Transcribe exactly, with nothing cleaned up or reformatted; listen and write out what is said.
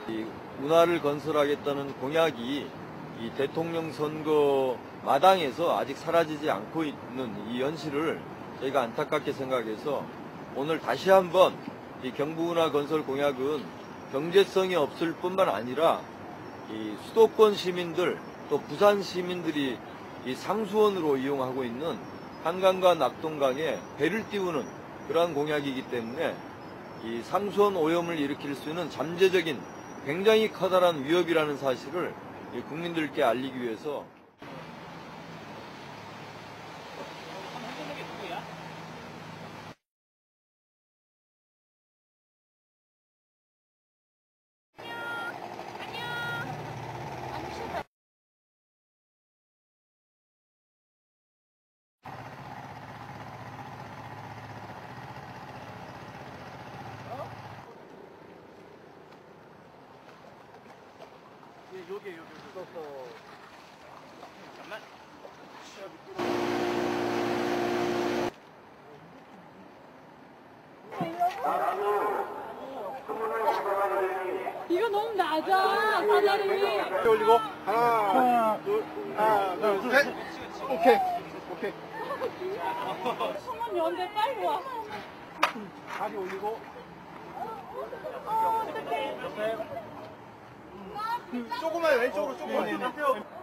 이 운하를 건설하겠다는 공약이 이 대통령 선거 마당에서 아직 사라지지 않고 있는 이 현실을 저희가 안타깝게 생각해서 오늘 다시 한번 이 경부운하 건설 공약은 경제성이 없을 뿐만 아니라 이 수도권 시민들 또 부산 시민들이 이 상수원으로 이용하고 있는 한강과 낙동강에 배를 띄우는 그러한 공약이기 때문에 이 상수원 오염을 일으킬 수 있는 잠재적인 굉장히 커다란 위협이라는 사실을 국민들께 알리기 위해서 여기 여기 여기 잠깐만. 이거 너무 낮아, 사다리. 올리고 하나, 둘, 하나, 둘, 셋. 오케이, 오케이. 성원 연대 빨리 와. 다리 올리고. 어, 어떡해. 조금만 왼쪽으로 조금만.